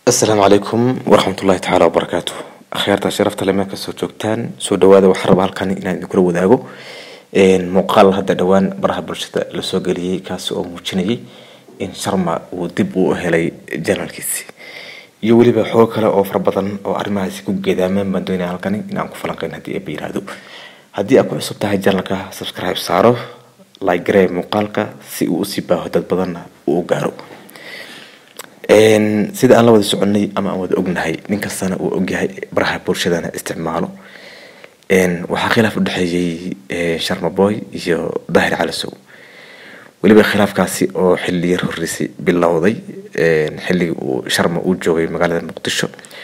السلام عليكم ورحمة الله تعالى وبركاته. أخيرت شرفت لما كسر جوكتان سو دواد وحرب هالكان إن ذكر وداعو إن مقال هذا دوان برها برشة لسوقلي كاسو موتشني إن شرما ودب وهلي جنال كيسي يولي بحوك لا أو فربطن أو أرمها سيكون قداما من دون هالكان إن أنكو فلانقين هدي أبير هدي أكو عصب تاعي جنالك سبسكرايب صارو لايك جري مقالك سي وسيبه هدد بدن وقارو sida aan la wada soconay ama aan wada ognahay nin kastana uu ogyahay baraha bulshadana isticmaalo waxa khilaaf u dhaxeeyay Sharma Boy iyo Daahir Calasow waliba khilaafkaasi oo xilli yar horreysay bilowday xilli uu Sharma uu joogay magaalada Muqdisho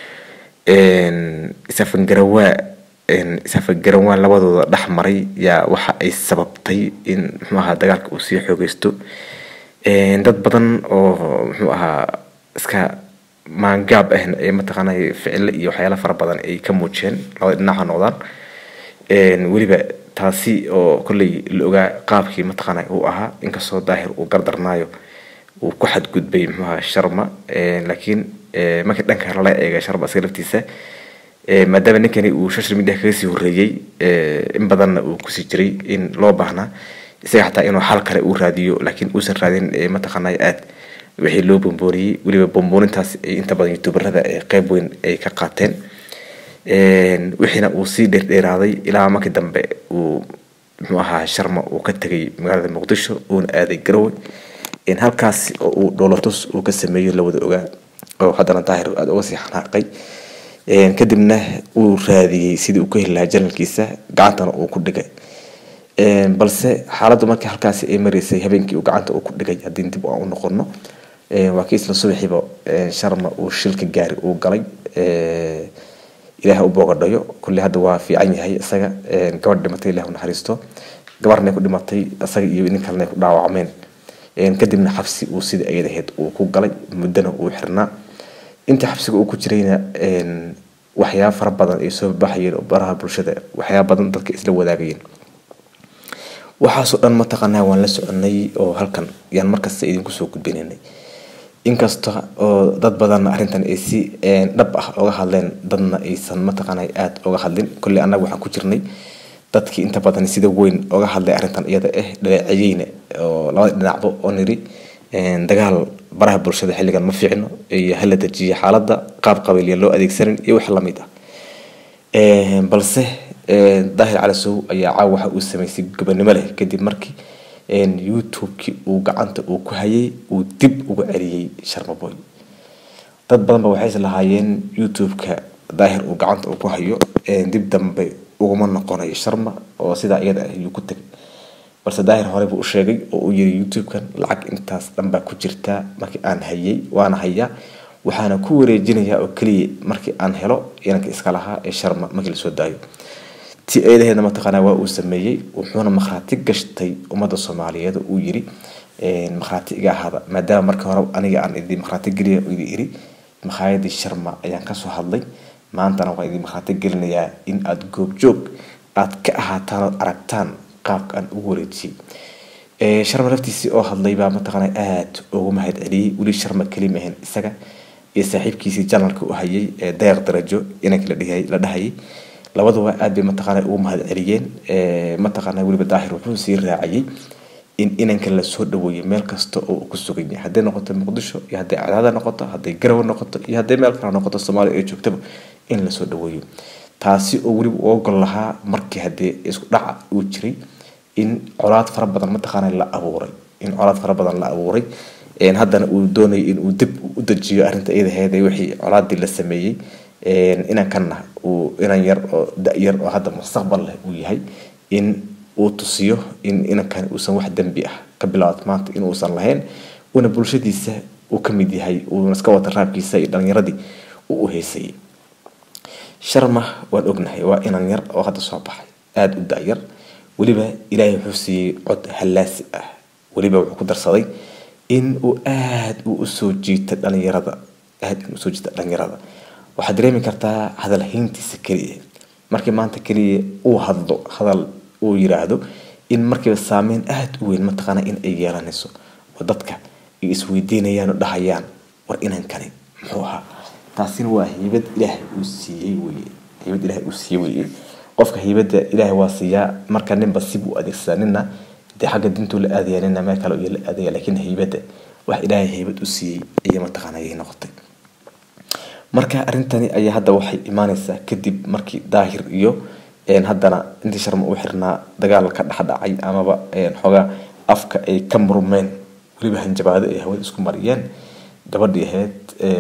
isafan garawaa labadooda dhaxmaray yaa waxa ay sababtay in maxaa dagaalka uu sii xoogeysto dad badan oo maxaa iska maangaab ah ay mataqaanay ficil iyo waxyaalo fara badan ay ka muujeen labada dhinac noqdaan waliba taasi oo kulli looga qaabkii mataqaanay uu ahaa inkastoo Daahir uu gardarnaayo uu ku xadgudbay maxaa Sharma laakiin markii dhanka la eegay Sharma asgalaftiisa maadaama ninkani uu social media kaga sii horeeyay in badan uu ku sii jiray in loo baahnaa isaga xataa inuu xal kale uu raadiyo laakiin uusan raadin mataqaanay aad wixii loo bombooriyay waliba bomboonintaas inta badan youtuberada qayb weyn ay ka qaateen wixina uu sii dheeraaday ilaa markii dambe uu muxuu ahaa Sharma uu ka tagay magaalada Muqdisho oo aaday Garowe in halkaas uu dowlatus uu ka sameeyo la wada ogaa oo haddana Daahir aad uga sii xanaaqay kadibna uu raadiyay sidii uu ka heli lahaa janalkiisa gacantana uu ku dhigay balse xaaladdu markii halkaas ay mareysay habeenkii uu gacanta uu ku dhigay hadii dib u noqono waa kiis la subaxiiba Sharma uu shilka gaari uu galay ilaahay u boogadhayo kulli hadda waa fiican yahay isaga gabadh dhimatay ilaahay u naxariisto gabarna ku dhimatay isaga iyo nin kale ku dhaawacmeen kadibna xabsi uu sida ayada ahayd uu ku galay muddana uu xirnaa inta xabsiga uu ku jirayna waxyaabo fara badan ay soo baxayeen baraha bulshada waxyaabo badan dadka isla wadaagayeen waxaasoo dhan mataqaanaa waan la soconay oo halkan yaan markaas idinku soo gudbinaynay inkasta oo dad badan arrintan ay si dhab ah uga hadleen dadna aysan mataqaanaa aad uga hadlin kulli anagu waxaan ku jirnay dadkii inta badan sida weyn uga hadlay arrintan iyada dhaleecayeyna oo labada dhinacba oo niri dagaal baraha bulshada xilligan ma fiicno iyo hal la dajiyo xaaladda qaab qabiil loo adeegsanin iyo wax la mid ah balse Daahir Calasow ayaa caaw waxa uu sameeyay gobonimo leh kadib markii YouTube-ki uu gacanta uu ku hayay uu dib uga celiyay Sharma Boy dad badan ba waxay lahaayeen YouTube-ka Daahir uu gacanta uu ku hayo dib dambe uguma noqonayo Sharma oo sida iyada ah uu ku tagay balse Daahir hore buu u sheegay oo uu yiri YouTube-kan lacag intaas dhanba ku jirta markii aan hayay waana hayaa waxaana ku wareejinayaa oo kaliya markii aan helo inanka iska lahaa Sharma markii la soo daayo ti aydaheena mataqaanaa waa uu sameeyay wuxuuna marxaati gashtay ummadda Soomaaliyeed uu yiri marxaati iga ahada maadaama markii hore aniga aan idin marxaati galiyo uu yiri maxaayadii Sharma ayaan ka soo hadlay maantana waa idin marxaati galinayaa in aad goob joog aad ka ahaataan aragtaan qaabkan ugu wareejiyay Sharma laftiisii oo hadlay baa mataqaanaa aad ugu mahad celiyay wali Sharma kalimahan isaga iyo saaxiibkiisii janalka u hayay deeq darajo inanka la dhahay labaduba aad bay mataqaanaa ugu mahad celiyeen mataqaanaa waliba Daahir wuxuu sii raaciyay in inanka la soo dhaweeyo meel kasta oo ku sugan yahay haday noqoto Muqdisho iyo haday Cadaada noqoto haday Garowe noqoto iyo haday meel kale noqoto Soomaaliya ay joogtaba in la soo dhaweeyo taasi oo waliba oo gol lahaa markii haday isku dhac uu jiray in colaad fara badan mataqaanaa la abuuray haddana uu doonay in uu dib u dajiyo arrinta iyada heeday wixii colaadii la sameeyay inaan kana uu inan yar oo da'yar oo hadda mustaqbal leh uu yahay in uu tusiyo in inankan uusan wax dambi ah ka bilaawad maanta in uusan lahayn una bulshadiisa uu ka mid yahay uu iska wada raabkiisa iyo dhalinyaradii uu heesay Sharma waan ognahay waa inan yar oo hadda soo baxay aad u da'yar waliba Ilaahay wuxuu siiyay cod halaasi ah waliba wuxuu ku darsaday in uu aad u soo jiito dhalinyarada waxaad dareemi kartaa hadal hayntiisa kaliya markii maanta kaliya uu hadlo hadal uu yiraahdo in markii saameyn aad u weyn mataqaanaa in ay yeelanayso oo dadka isweydiinayaan oo dhahayaan war inan kani muxuu ahaa taasina waa haybad ilaahay uu siiyey weeye haybad ilaahay uu siiyey weeye qofka haybada ilaahay waa siiyaa marka ninba sib u adeegsanina de xagga dintu la aadayana ma kala iyo la aadaya laakiin haybada wax ilaahay haybad u siiyey iyo ma taqaanay noqotay marka arintani ayaa hadda waxay imaanaysaa kadib markii daahir iyo haddana intii sharma u xirnaa dagaal ka dhaxdhacay amaba xoga afka ay ka murmeen waliba hanjabaado ay hawada isku mariyeen gabadhii ahayd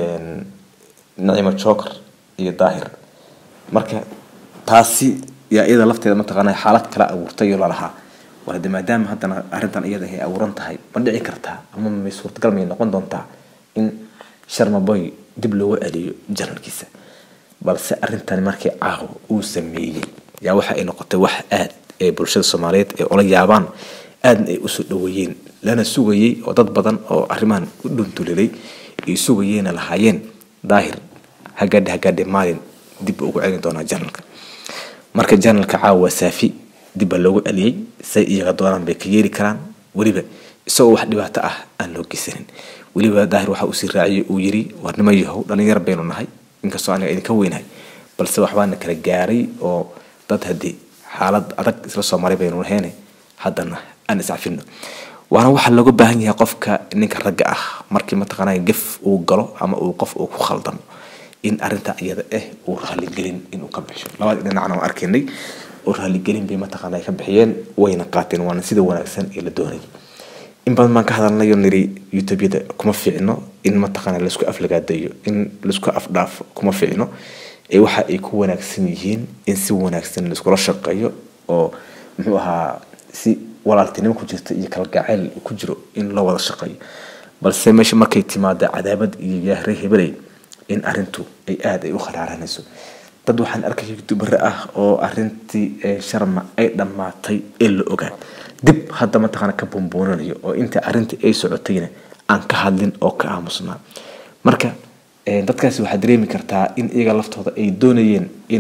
Naima Joker iyo daahir marka taasi yaa iyada lafteeda ma taqaanay xaalad kala abuurtay oo laha wada maadaama haddana arintan iyada ay abuuran tahay ma dhici kartaa ama ma suurtagal ma noqon doontaa in Sharma Boy dib loo celiyo janalkiisa balse arintan markii caaw uu sameeyay yaa waxa ay noqotay wax aad ee bulshada Soomaaliyeed ee ola yaabaan aad ay u soo dhaweeyeen lana sugayay oo dad badan oo arrimahan u dhuntulay ay sugayeen lahaayeen daahir hagade maalin dib ugu celin doona janalka marka janalka caawa saafi dib loogu celiyay say iyaga doonaan bay ka yeeri karaan waliba isoo wax dhibaato ah aan loo geysanin waliba daahir waxa uu si raaciyay uu yiri warnimo yahow dhalinyar baynu nahay inkastoo aan idinka weynahay balse waxbaana kala gaaray oo dad hadii xaalad adag isla Soomaali baynu lahayn haddana aan isafino waana waxa lagu baahan yahay qofka ninka ragga ah markii ma taqaanay gaf uu galo ama uu qof uu ku khaldamo in arinta iyada uu raali gelin inuu ka bixo labada dhinacna arkaynay oo raali gelin bay ma taqaanay ka bixiyeen wayna qaateen waana sida wanaagsan ee la doonay in badan ma ka hadalnayo niri YouTube-da kuma fiicno in ma taqaanay la isku aflagaadayo in la isku afdaaf kuma fiicno ee waxa ay ku wanaagsan yihiin in si wanaagsan la isku shaqeeyo oo muxuu ahaa si walaaltinimo ku jirta iyo kala gacayl ku jiro in la wada shaqeeyo balse meesha markay timaado cadaabad iyo yahay hebelay in arintu ay aad ay u kharaarayso dad waxaan arkay YouTuber ah oo arintii Sharma ay dhamaatay ee la ogaa dib hadda ma taqaan ka bomboonayo oo inta arintii ay socotayna aan ka hadlin oo ka aamusnaa marka dadkaasi waxa dareemi kartaa in iyaga laftooda ay doonayeen in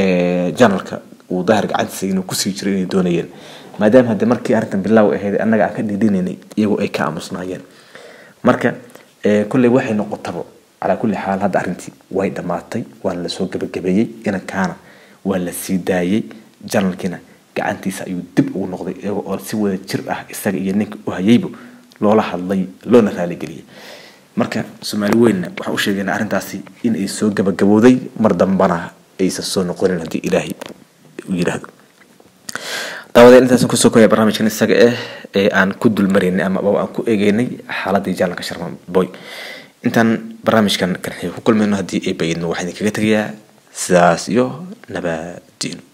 janalka uu daahir gacantiisa inuu ku sii jiray inay doonayeen maadaama hadda markii arintan bilaaw ahayd annaga aan ka dhidhininay iyagu ay ka aamusnaayeen marka kulli waxay noqotaba على كل حال هذا أرنتي وايد ماتي ولا سوق بجبيي أنا كان ولا سيداي جنرال كنا كأنتي سيدب ونقضي أو سوى تشربه استجي إنك وهيبو لولا حظي لونا ثالي قليل مركا سمعوين وحوش جنا أرنتاسي إن يسوق بجبودي مردم بنا أيس الصون قرن هدي إلهي ويرهد طبعا أنت سوق يا برنامج كنا استجي عن كود المرين أما أو أكو إجاني حالات جالك شرم بوي intaan barnaamijkan kan ku kulmayno hadii ay bayno waxaan kaga tagayaa sidaas iyo nabadgelyo